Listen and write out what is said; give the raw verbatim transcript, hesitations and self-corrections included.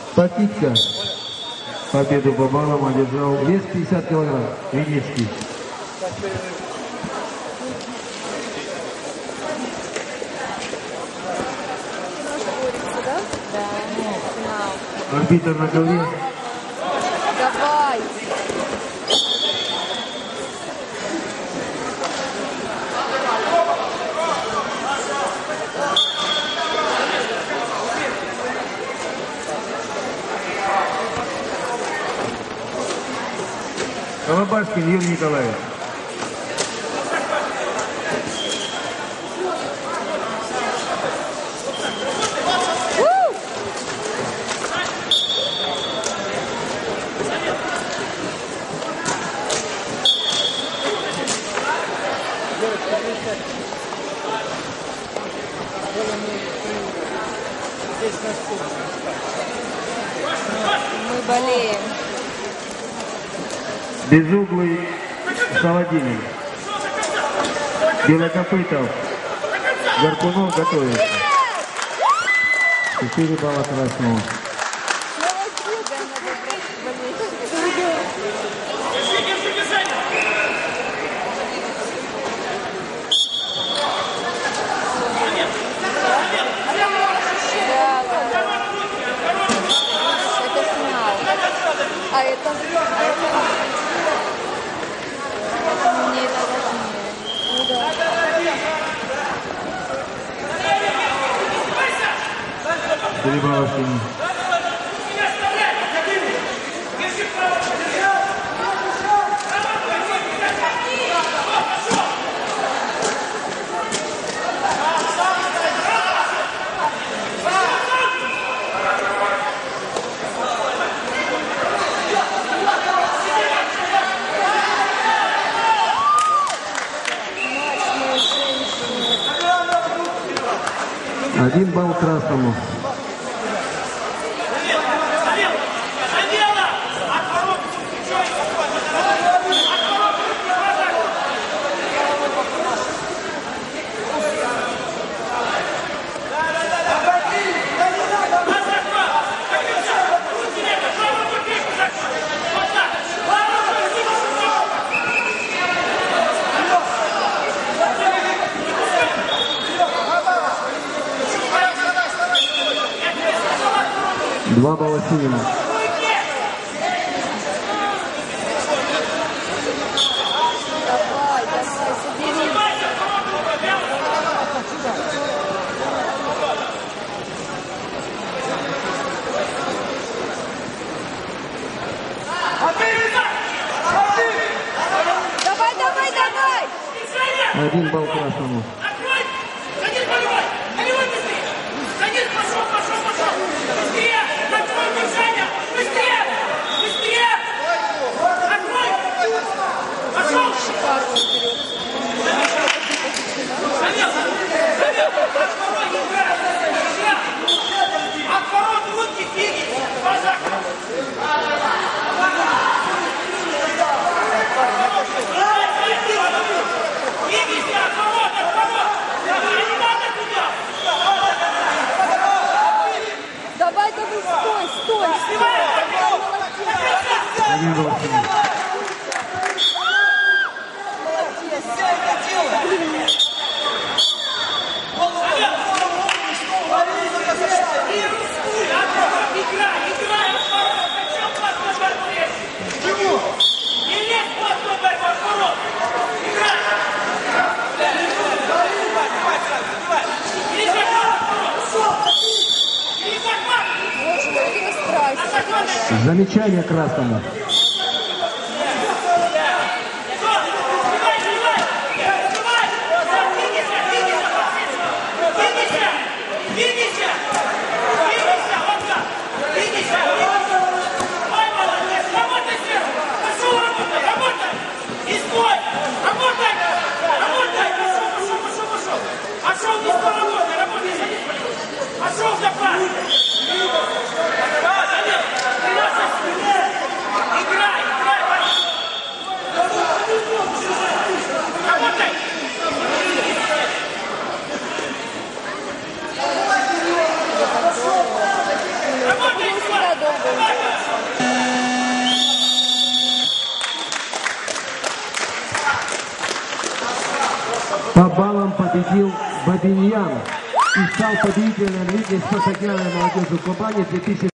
Пакитка. Победу по баллам одержал. Вес пятьдесят килограмм. Венецкий. Арбитр на голове. Давай. Колобашкин Юрий Николаевич. Мы болеем. Безуглый Солодинин. Белокопытов. Гарпунов готовится. Четыре балла красному. А это... А это... Мне это важнее. Ну да. Перебаловщина. Один балл красному. Два балла синему. Давай, давай, соберись. Давай, давай, давай. Один балл красному. Давай, давай, стой, стой, стой. Один балл синему. Замечание красному. Пошел за пас! По баллам победил Бабиньян и стал победителем лиги спартакиады молодежи в Кубани две тысячи